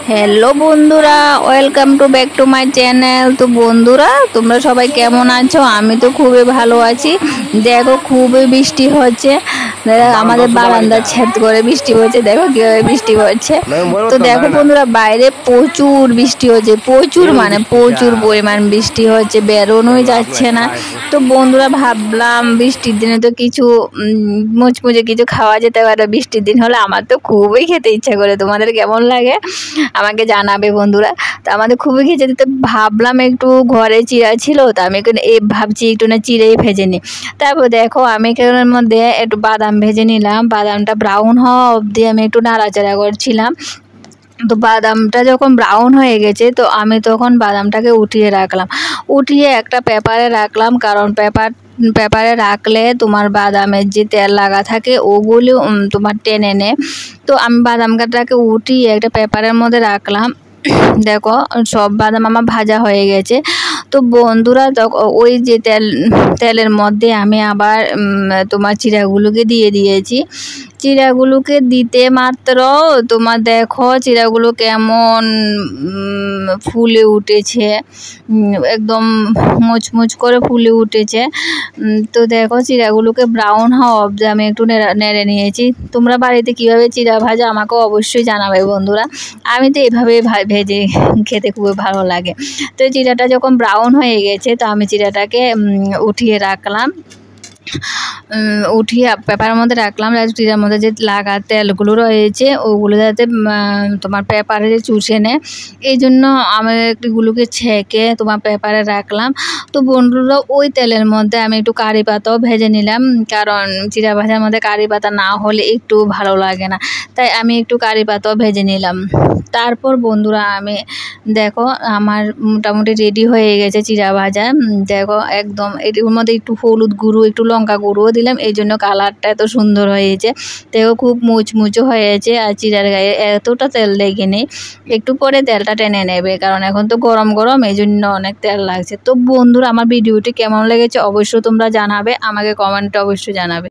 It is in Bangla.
হ্যালো বন্ধুরা, welcome to back to my channel. তো বন্ধুরা, তোমরা সবাই কেমন আছো? আমি তো খুবই ভালো আছি। দেখো, খুবই বৃষ্টি হচ্ছে। আমাদের বারান্দার ছাদ করে বৃষ্টি হচ্ছে। দেখো কিভাবে বৃষ্টি হচ্ছে। তো দেখো বন্ধুরা, বাইরে প্রচুর বৃষ্টি হচ্ছে, প্রচুর পরিমাণ বৃষ্টি হচ্ছে, বেরোনোই যাচ্ছে না। তো বন্ধুরা, ভাবলাম বৃষ্টির দিনে তো কিছু মুচমুচে কিছু খাওয়া যেতে পারে। বৃষ্টির দিন হলে আমার তো খুবই খেতে ইচ্ছা করে। তোমাদের কেমন লাগে আমাকে জানাবে বন্ধুরা। তো আমাদের খুবই খেতে, তো ভাবলাম একটু ঘরে চিড়া ছিল, তো আমি ভাবছি একটু না চিড়েই ভেজে নিই। তারপর দেখো, আমি এর মধ্যে একটু বাদাম ভেজে নিলাম। বাদামটা ব্রাউন হওয়া অবধি আমি একটু নাড়াচাড়া করছিলাম। তো বাদামটা যখন ব্রাউন হয়ে গেছে, তো আমি তখন বাদামটাকে উঠিয়ে রাখলাম। উঠিয়ে একটা পেপারে রাখলাম, কারণ পেপারে রাখলে তোমার বাদামের যে তেল লাগা থাকে ওগুলো তোমার টেনে নেয়। তো আমি বাদামটাকে উঠিয়ে একটা পেপারের মধ্যে রাখলাম। দেখো, সব বাদাম আমার ভাজা হয়ে গেছে। তো বন্ধুরা, ওই যে তেলের মধ্যে আমি আবার তোমার চিড়াগুলোকে দিয়ে দিয়েছি। চিড়াগুলোকে দিতে মাত্র তোমার দেখো চিড়াগুলো কেমন ফুলে উঠেছে, একদম মুচমুচ করে ফুলে উঠেছে। তো দেখো, চিড়াগুলোকে ব্রাউন হওয়া অবধি আমি একটু নেড়ে নিয়েছি। তোমরা বাড়িতে কীভাবে চিড়া ভাজা আমাকে অবশ্যই জানাবে বন্ধুরা। আমি তো এভাবে ভেজে খেতে খুবই ভালো লাগে। তো চিড়াটা যখন ব্রাউন হয়ে গেছে, তো আমি চিড়াটাকে উঠিয়ে রাখলাম। উঠিয়ে পেপারের মধ্যে রাখলাম। চিড়ার মধ্যে যে লাগা তেলগুলো রয়েছে ওগুলো যাতে তোমার পেপারে চুষে নেয়, এই জন্য আমি এগুলোকে ছেঁকে তোমার পেপারে রাখলাম। তো বন্ধুরা, ওই তেলের মধ্যে আমি একটু কারি পাতাও ভেজে নিলাম, কারণ চিড়া ভাজার মধ্যে কারি পাতা না হলে একটু ভালো লাগে না, তাই আমি একটু কারি পাতাও ভেজে নিলাম। তারপর বন্ধুরা, আমি দেখো আমার মোটামুটি রেডি হয়ে গেছে চিড়া ভাজা। দেখো, একদম এর মধ্যে একটু হলুদ গুঁড়ো, একটু লঙ্কা গুঁড়োও দিলাম, এই জন্য কালারটা এত সুন্দর হয়েছে। দেখো, খুব মুচমুচো হয়েছে, আর চিড়ার গায়ে এতটা তেল লেগে নেই। একটু পরে তেলটা টেনে নেবে, কারণ এখন তো গরম গরম, এই জন্য অনেক তেল লাগছে। তো বন্ধুরা, আমার ভিডিওটি কেমন লেগেছে অবশ্যই তোমরা জানাবে, আমাকে কমেন্টে অবশ্যই জানাবে।